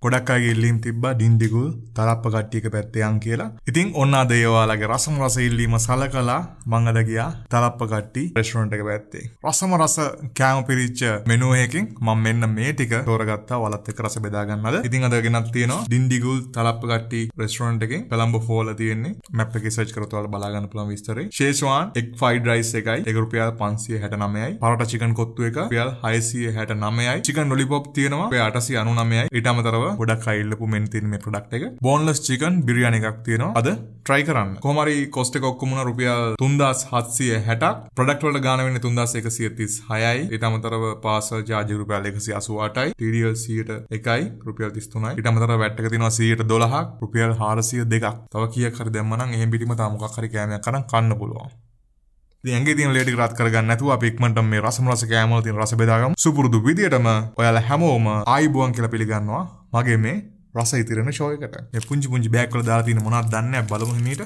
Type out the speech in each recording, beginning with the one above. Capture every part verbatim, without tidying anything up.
ගොඩක් අයගේ ඉල්ලීම් තිබ්බා ඩින්ඩිගුල් තලප්ප කට්ටියක පැත්තේ යන් කියලා. ඉතින් ඔන්න අද ඒ ඔයාලගේ රසම රස ඉල්ලීම සලකලා මං අද ගියා තලප්ප කට්ටි රෙස්ටොරන්ට් එක පැත්තේ. රසම රස කෑම පිරිච්ච මෙනු එකකින් මම මෙන්න මේ ටික තෝරගත්තා ඔයාලත් එක්ක රස බෙදා ගන්න අද. ඉතින් අද ගෙනත් තියෙනවා ඩින්ඩිගුල් තලප්ප කට්ටි රෙස්ටොරන්ට් එකේ කොළඹ ෆෝල තියෙන්නේ. මැප් එකේ සර්ච් කරලා ඔයාලා බලා ගන්න පුළුවන් විස්තරේ. ෂේස්වාන් එග් ෆ්‍රයිඩ් රයිස් එකයි ඒක රුපියල් පන්සිය හැටනවයයි. පරෝටා චිකන් කොත්තු එක රුපියල් හයසිය හැටනවයයි. චිකන් ලොලිපොප් තියෙනවා රුපියල් අටසිය අනූනවයයි. ඊට අමතරව ගොඩක් අය ඉල්ලපු මෙන් තියෙන මේ ප්‍රොඩක්ට් එක. බෝන්ලස් චිකන් බිරියානි එකක් තියෙනවා. අද try කරන්න. කොහොම හරි කොස්ට් එක ඔක්කොම උනා රුපියල් තුන්දාස් හත්සිය හැටක්. ප්‍රොඩක්ට් වලට ගාන වෙන්නේ තුන්දාස් එකසිය තිස්හයයි. ඊට අමතරව පාසල් charge රුපියල් එකසිය අසූ අටයි. ටී ඩී එල් සියයට එකයි රුපියල් තිස් තුනයි. ඊට අමතරව වැට් එක තියෙනවා සියයට දොළහක් රුපියල් හාරසිය දෙකක්. තව කීයක් හරි දැම්ම නම් එහෙම පිටිම තා මොකක් හරි කෑමයක් අරන් කන්න පුළුවන්. ඉතින් ඇඟේ තියෙන ලේ ටික රත් කරගන්න නැතුව අපි ඉක්මනට මේ රසම රස කෑම වල තියෙන රස බෙදාගමු. සුපුරුදු විදියටම ඔයාලා හැමෝම ආයිබුවන් කියලා පිළිගන්නවා. මගේ මේ රස ඉතිරෙන ෂෝ එකට. මේ පුංචි පුංචි බෑග් වල දාලා තියෙන මොනවද දන්නේ නැහැ බලමු හිමීට.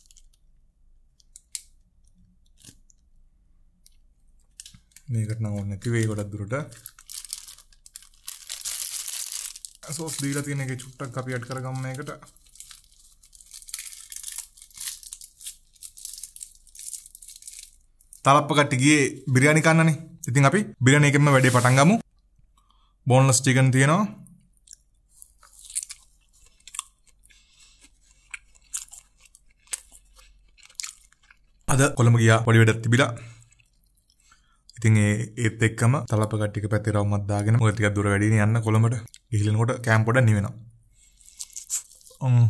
මේකට නම් ඕනේ නැති වෙයි ගොඩක් දුරට. සෝස් දීලා තියෙන එකේ චුට්ටක් අපි ඇඩ් කරගමු මේකට. තලප්ප කට්ටි ගියේ බිරියානි කන්නනේ. ඉතින් අපි බිරියානි එකෙන්ම වැඩේ පටන් ගමු. බෝන්ලස් චිකන් තියෙනවා. අද කොළඹ ගියා පොඩි වැඩක් තිබිලා. ඉතින් ඒ ඒත් එක්කම තලප්ප කට්ටියක පැත්තේ රවුමක් දාගෙන මොකද ටිකක් දුර වැඩිනේ යන්න කොළඹට. ගිහිල්නකොට කෑම් පොඩක් නිවෙනවා. ම්ම්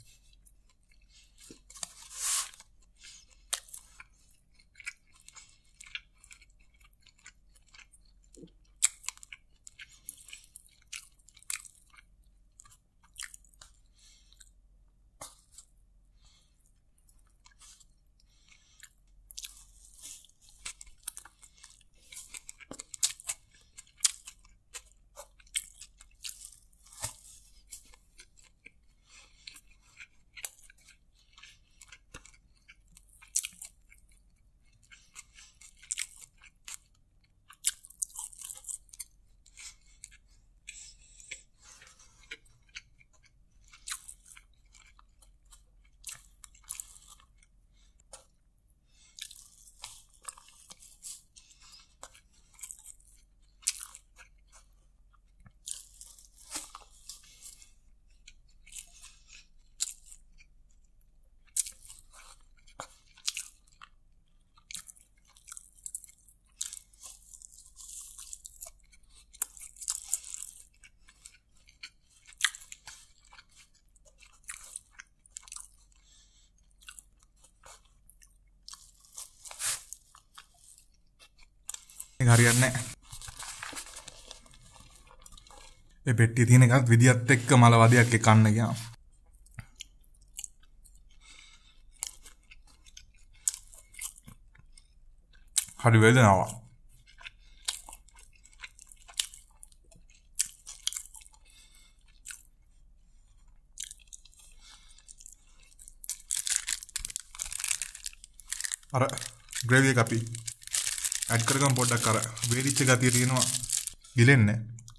හරියන්නේ නැහැ. මේ පෙට්ටියේ තියෙන එකත් විදියත් එක්ක මල වදයක් එක කන්න ගියා. හරි වේදනාවක්. අර ග්‍රේවි එක අපි ඇඩ් කරගමු පොඩ්ඩක්. අර වේලිච්ච ගතිය තියෙනවා ගිලෙන්නේ.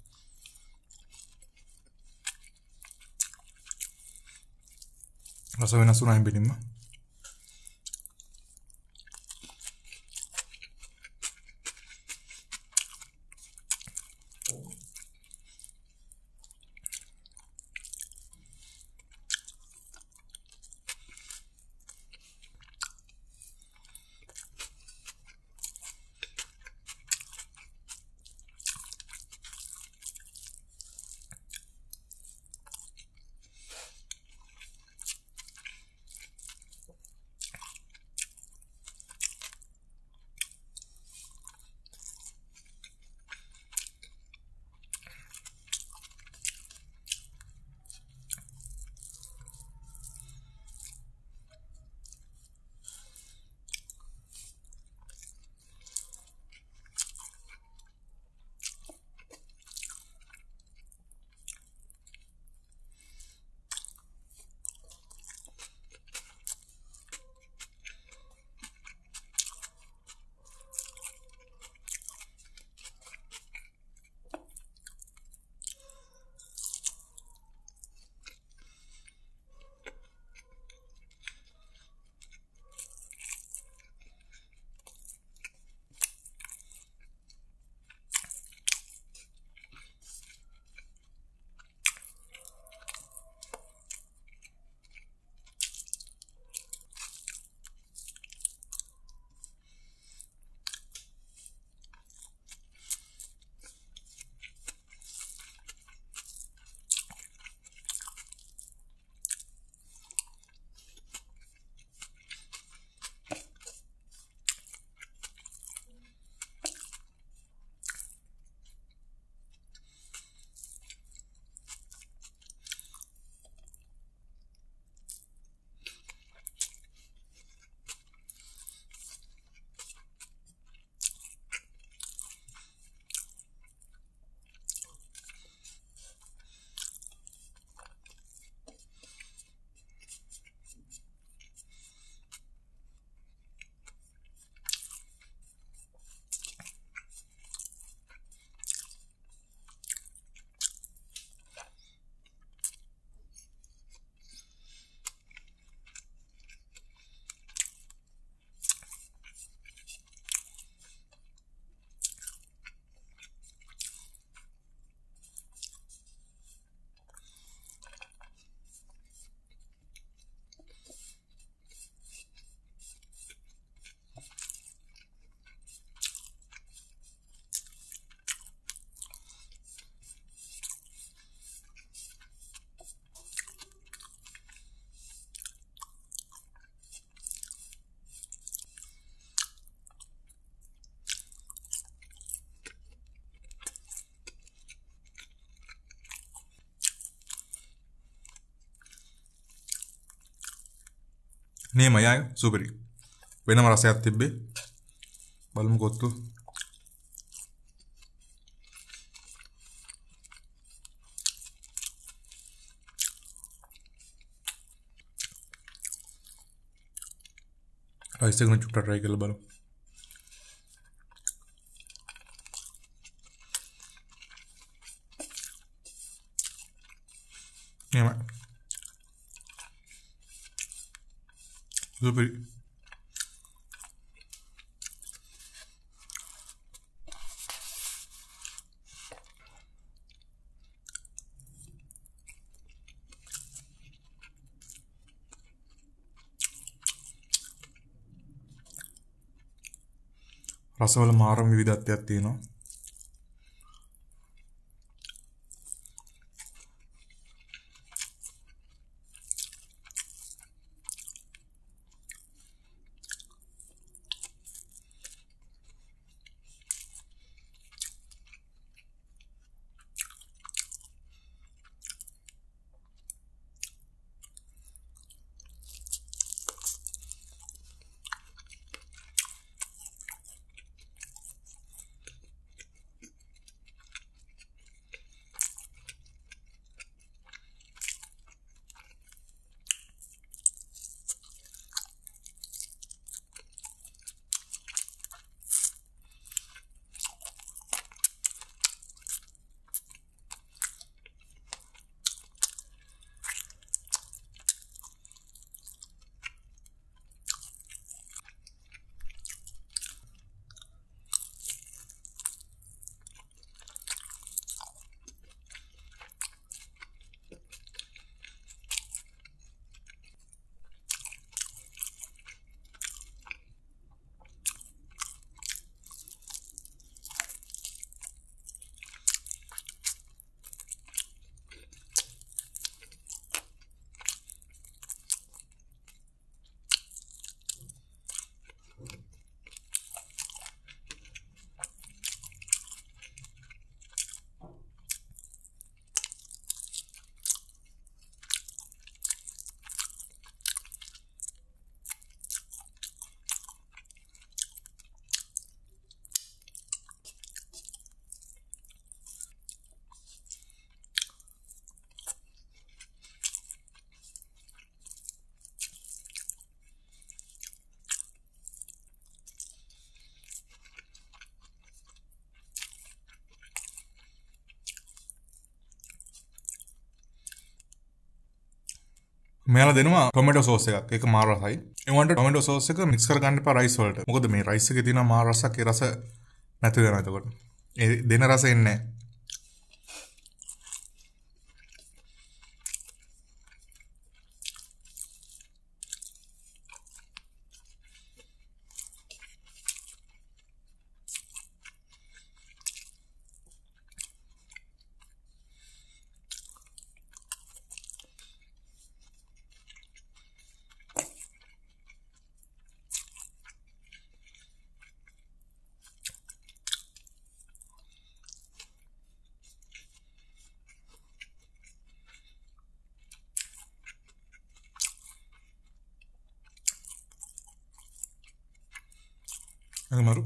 රස වෙනස් වුණා හිම්බෙලින්ම. නියමයි සුපිරි. වෙනම රසයක් තිබ්බේ. බලමු කොත්තු. රයිස් එක චුට්ටක් try කරලා බලමු. නියමයි. සුපිරි. රසවල මාරම විවිධත්වයක් තියෙනවා. මෙයාලා දෙනවා ටොමැටෝ සෝස් එකක්. ඒක මාර රසයි. ඒ වන්ට ටොමැටෝ සෝස් එක මික්ස් කරගන්න එපා රයිස් වලට. මොකද මේ රයිස් එකේ තියෙන මාර රසක් ඒ රස නැති වෙනවා එතකොට. ඒ දෙන රස එන්නේ නැහැ. Ang maru.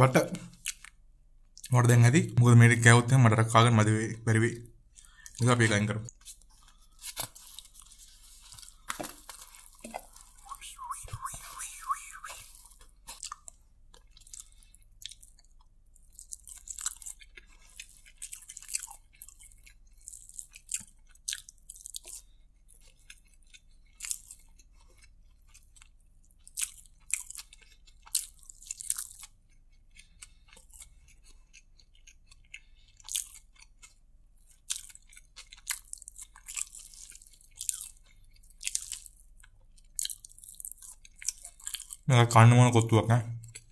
බට මට දැන් ඇති මොකද මේක කැවුත් එහෙනම් මට කාගෙන මදි වෙයි බැරි වෙයි ඒක අපි එකයින් කරමු මේක කන්න මොන කොත්තුවක් ඈ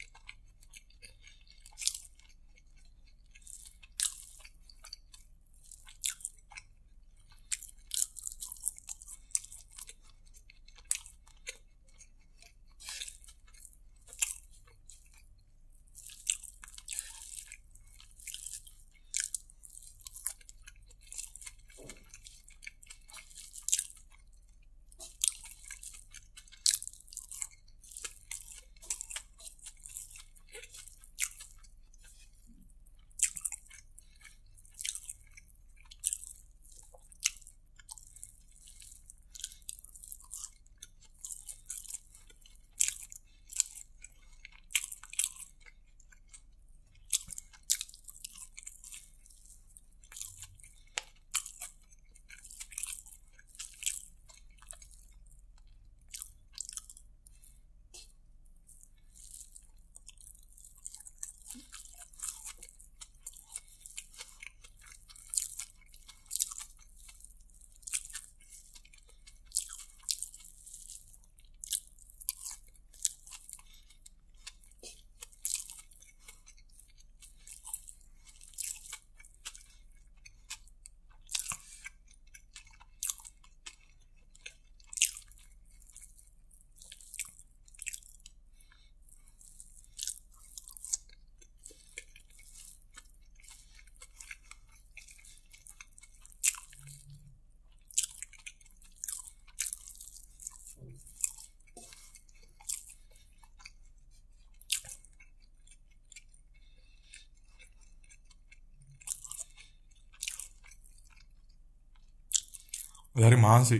හරි මහන්සි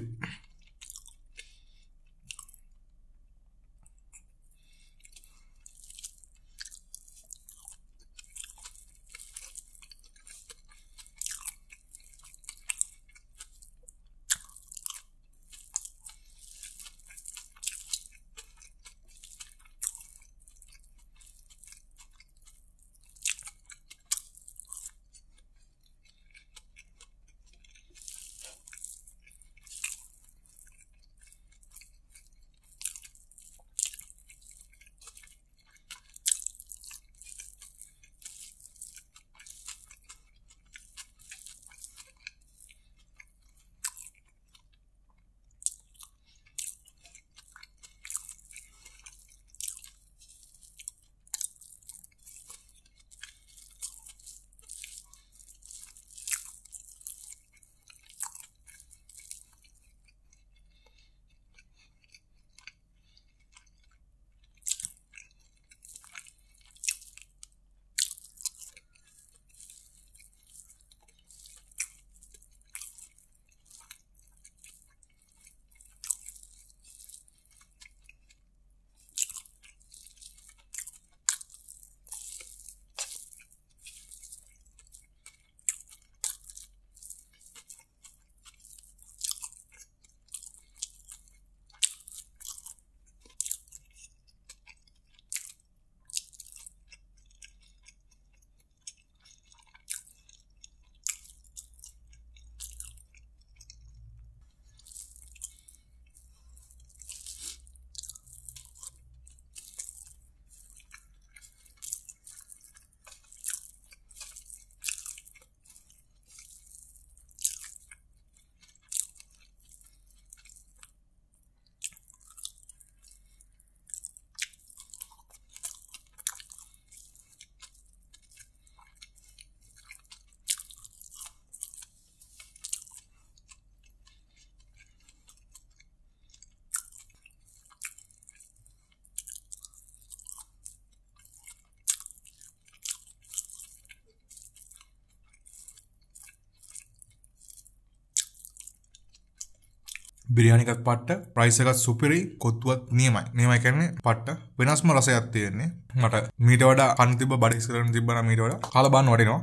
බිරියානි එකත් පට්ට, රයිස් එකත් සුපිරි, කොත්තුවත් නියමයි. නියමයි කියන්නේ පට්ට. වෙනස්ම රසයක් තියෙන්නේ. මට මීට වඩා කන්න තිබ්බ බඩ ඉස්සරහට තිබ්බනම් මීට වඩා කාලා බලන්න වටිනවා.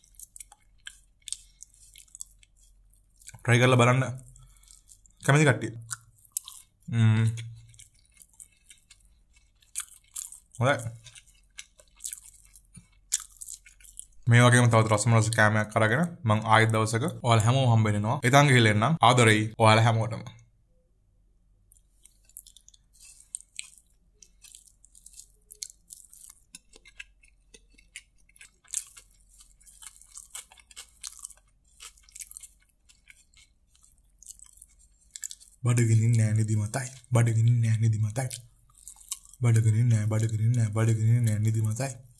try කරලා බලන්න කැමති කට්ටිය. ම්ම්. හොඳයි. මේ වගේම තවත් රසම රස කෑමයක් අරගෙන මං ආයෙත් දවසක ඔයාලා හැමෝම හම්බ වෙනවා. ඉතින් ගිහලා එන්න ආදරෙයි ඔයාලා හැමෝටම. බඩගිනින් නෑ නිදි මතයි. බඩගිනින් නෑ නිදි මතයි. බඩගිනින් නෑ බඩගිනින් නෑ බඩගිනින් නෑ නිදි මතයි.